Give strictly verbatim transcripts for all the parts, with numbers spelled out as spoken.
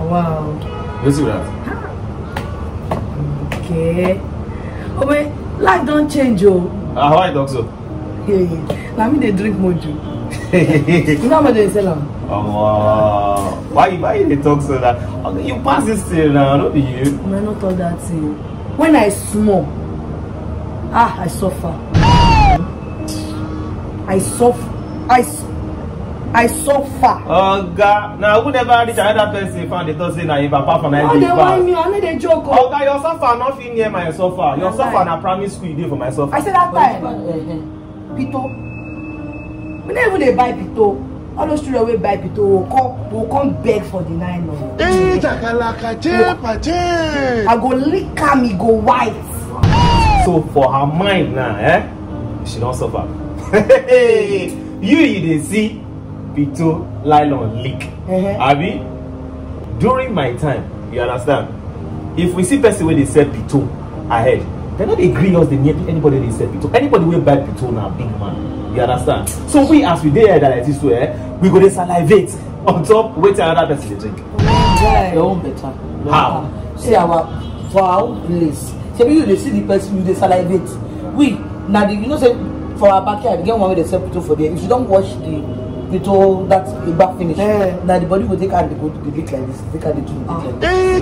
wow. You see that? Okay. Oh wait, life don't change, oh. Uh, how I talk so? Yeah, yeah. Now me they drink mojo. You know how much they sell them? Oh, why why you they talk so that? Okay, you pass this thing now, not be you. I not all that thing. When I smoke, ah, I suffer. I suffer. I I suffer. Oh God! Now who never reach another person found the thought say na if apart from that. Oh, they want me. I know they joke. Oh God, your suffer not in near my suffer. Your suffer na primary school you did for my suffer. I said that time. Pito. We never even they buy pito. All those children will buy pito. Will come, will come beg for the nine months. I go lick her, me go white. So for her mind now, eh? She don't suffer. you you dey see pito nylon leak. Uh-huh. Abi, during my time, you understand? If we see person where they sell pito ahead, they don't agree us the near anybody they sell pito. Anybody will buy pito now, big man. You understand? So we as we there that like this way, eh, we go to salivate on top wait another person to drink. Yeah, your own better. How? See our for our own place. So you they see the person you they salivate. We now the, you know say for our backyard get one way they sell pito for there. If you don't wash the pito that the back finish, yeah. Now the body will take out the go to the lick like this. Take out the two like this.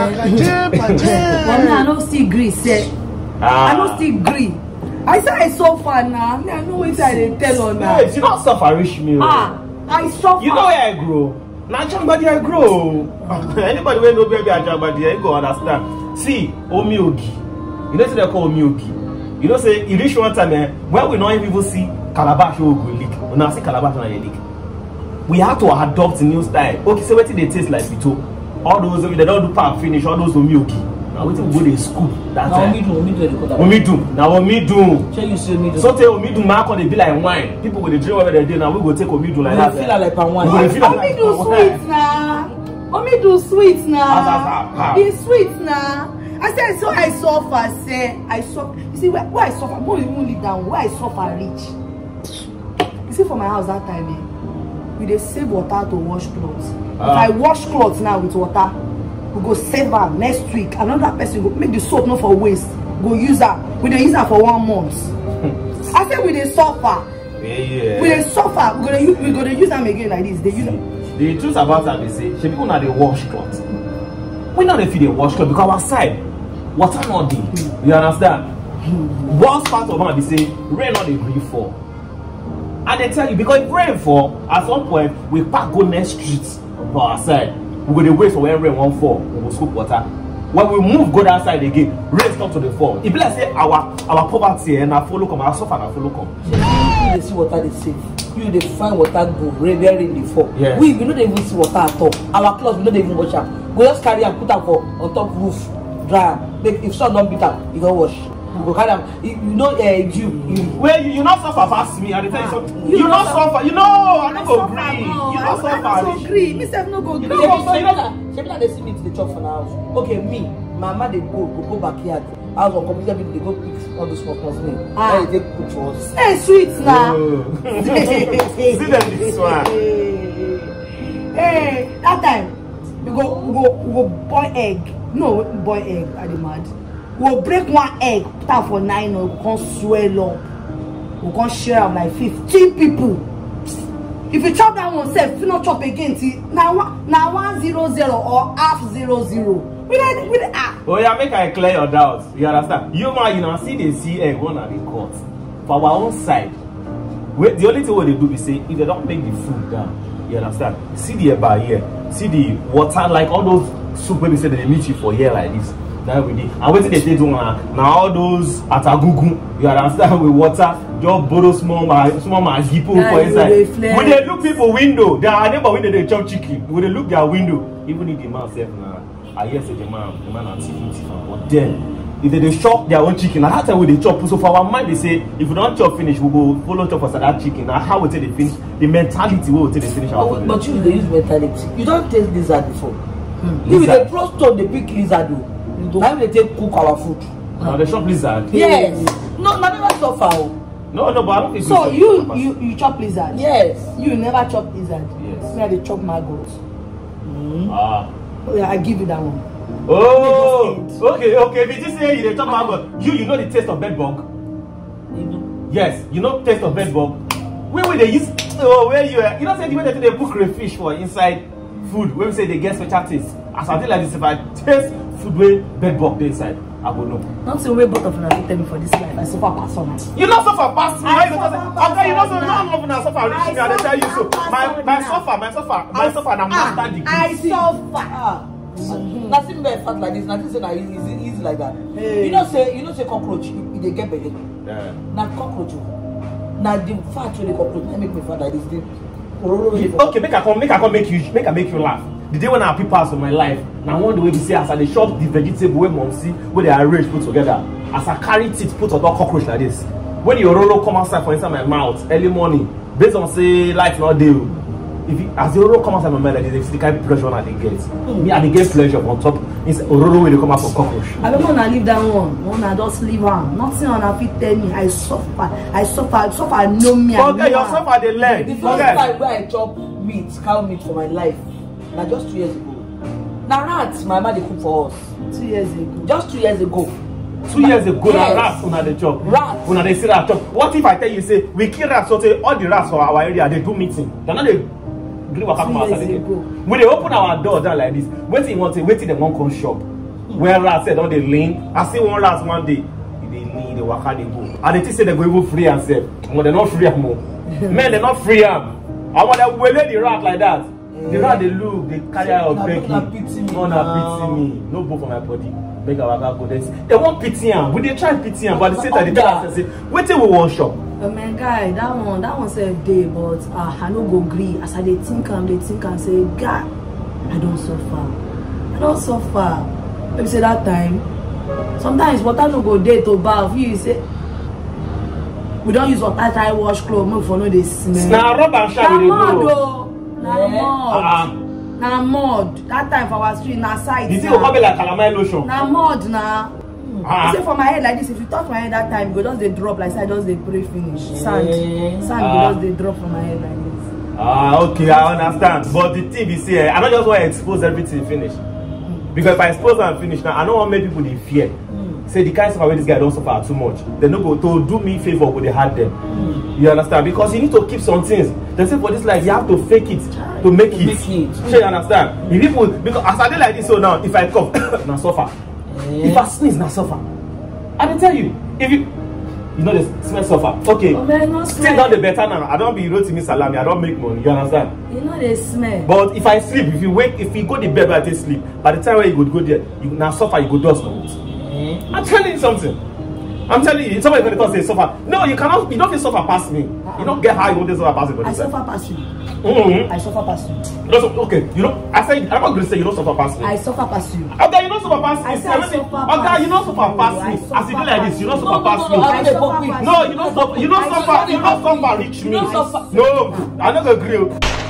One I don't see grease. Say I don't see grease. I say I suffer now. I know what I tell on now. Yes, you don't suffer rich me. Ah, I suffer. You know where I grow. Now somebody I grow. Anybody when no baby I body, I go understand. See, omiogi. You know what they call omiogi. You know say it reach one time eh, when we not even see calabash will go leak. We now see calabash on a leak. We have to adopt a new style. Okay, so what they taste like pito. All those they don't do pan finish. All those omiogi. Now we go to school. That's now we do, we do, we do. Now we do. Shall you see me do? So tell me do. Mark on the be like wine. People will drink whatever they do. Now we go take omi do like that. We feel like pan wine. Omi do sweet now. Omi do sweet now. It's sweet now. I say so I suffer. Say I suffer. You see where, where I suffer. More even live down. Where I suffer rich. You see for my house that time, eh, we dey save water to wash clothes. Uh, if I wash clothes now with water. We go save her next week. Another person go make the soap not for waste. Go use her. We dey use her for one month. I said we dey suffer. Yeah. We dey suffer. We gonna we gonna use them again like this. They use them. The truth about that they say, she people now they wash clothes. We now they feel they wash clothes because our side water not dey. Mm. You understand? Mm. One part of them they say rain not dey gree fall. And they tell you because if rain fall, at some point we pack go next street for our side. We go to wait for when rain won't fall. We will scoop water. When we move, go that side again. Rain stop to the fall. If let's say our our poverty and our follow come, our suffer and our follow come. You they see water they save. You they find water go rain where rain they fall. Yes. We we don't even see water at all. Our clothes we don't even wash up. Go just carry and put them for on top roof, dry. Make if sun don't beat up, you go wash. You go carry them. You, you know, uh, you you. Well, you you not suffer fast me. I tell you something. You, you not suffer. suffer. You know, I don't go agree. You not suffer. I don't agree. Me self no go agree. You know, she be like they see me to the chop for the house. Okay, me, my mama they go go go backyard. House on computer people they go pick all those small small things. Ah, they take cook for us. Hey, sweet now. See them this one. Hey, that time we go we go we go boil egg. No, boil egg. Are they mad? We'll break one egg, put out for nine, or we can swell up. We can share them like fifteen people. If you chop that one, self, if you not chop again, see, now one, now one zero zero or half zero zero. We like, we like, ah. Oh yeah, make I clear your doubts. You understand? You man, you know, see they see egg one at the court. For our own side, we, the only thing what they do is say if they don't make the food down, you understand? See the bar here, see the water like all those soup when they say they meet you for here like this. That we did. And what did they do now? Now all those at a gugu, you understand with water, just borrow small small man people for inside. When they look people window, they are neighbor window they chop chicken. When they look their window, even if the man said now, I hear say the man, the man are teaching but then if they, they chop their own chicken, and that's how they chop. So for our mind they say if we don't chop finish, we we'll go follow chop for that chicken. Now how we take the finish, the mentality we will take the finish our food. But you they use mentality. You don't taste lizard before. Hmm. If they cross stone the big lizard though. How they take cook our food? No, they chop lizard. Yes. No, no, never suffer. No, no, but I don't think so. You, you, you chop lizard. Yes. You never chop lizard. Yes. Me, they chop maggots. Mm. Ah. Oh, yeah, I give you that one. Oh, okay, okay. But you say you dey talk about you, you know the taste of bed bug. You know? Yes, you know taste of bed bug. Where will they use? Oh, where you? You know say the way they, they put crayfish for inside food. When we say they get special taste. As I did like this, if I taste food with bed bug inside, I will know. Not the way both of you tell me for this life. I suffer past one. You not suffer past me. I You suffer not past okay, you not one. suffer. None of them suffer. Rich me, I tell you so. My my suffer, my suffer, my suffer. I'm master degree. I suffer. Nothing very fat like this. Nothing say na easy, easy, easy like that. Hey. You know say, you know say cockroach. You they get belly. Yeah. Na cockroach. Na the fat wey the cockroach. That make me fat like this. The okay, make I come, make I come, make you, make I make you laugh. The day when I people pass in my life, now one the way we say as I dey chop the vegetable wey mom see, where they arrange put together, as I carry teeth put on top cockroach like this. When your roro come outside for inside my mouth early morning, based on say life not deal. If it, as the roro come outside my mouth like this, it's the kind of pleasure I dey get. Mm. Me I dey get pleasure on top. It's roro when they come out from cockroach. I don't wanna leave that one. Wanna just leave am. Nothing on a fit tell me. I suffer. I suffer. I suffer. No me. Okay, you suffer the leg. The first time where I chop meat, cow meat for my life, na just two years ago. Na rats my mama dey cook for us. Two years ago. Just two years ago. Two years ago, yes. na rats una dey chop. Rats. Una dey see rat chop. What if I tell you say we kill rats? So say all the rats for our area they do meeting. They no dey gree waka come outside again. We dey open our door down like this. Wetin you want say wetin dem wan come shop? Mm. Where rats say don dey lean. I see one rat one day. He dey lean, dey waka dey go. And they think say they go even free am sef. But they not free am more. Men they not free am. I want to wele the rat like that. The rat they look, they carry out of begging. No na pity me. No go for my body. Beg our go there. They want pity am. We dey try pity am, but at the same time they tell us say, wetin we wan shop. Oh my guy, that one, that one said day, but uh, I no go agree. As I dey think am, they think and say, God, I don't suffer. I don't suffer. Maybe say that time. Sometimes water no go day to bath. You say we don't use water try wash clothes. Make for no dey smell. Na rub and shine we dey go. Na mud. Na mud. That time for our street, na side. The thing will come be like calamine lotion. Na mud na. Ah. You say for my head like this, if you touch my head that time, go just they drop like I just they pray finish. Sand. Sand Ah. go just they drop from my head like this. Ah, okay, I understand. But the thing is here, I don't just want to expose everything finish. Mm. Because if I expose and finish now, I don't want to make people they fear. Mm. Say the kind of suffer this guy don't suffer too much. They no go to do me favor, but they had them. Mm. You understand? Because you need to keep some things. They say for this life, you have to fake it to make it. Make it. So you understand? Mm. If people, because as I did like this, so now if I cough, now suffer. Yeah. If I sneeze, now suffer. I will tell you, if you you know the smell suffer. Okay. Oh, man, no still not the better now. I don't be Rotimi Salami, I don't make money, you understand? You know the smell. But if I sleep, if you wake, if you go to bed where I take sleep, by the time where you go go there, you now suffer, you go dust. Mm. I'm telling you something. I'm telling you, somebody going to say suffer. No, you cannot, you don't feel suffer past me. Uh-uh. You don't get how you want to suffer past me. I suffer past you. Mm-hmm. I suffer past you. You don't, okay, you know, I say, I'm not going to say you don't suffer past me. I suffer past you. Okay, you don't suffer past me. I say I suffer past okay, you don't suffer past me. As you do like this, you don't suffer past me. I suffer past No, you don't suffer, you don't suffer, you don't suffer, reach me. No, I'm not going to agree.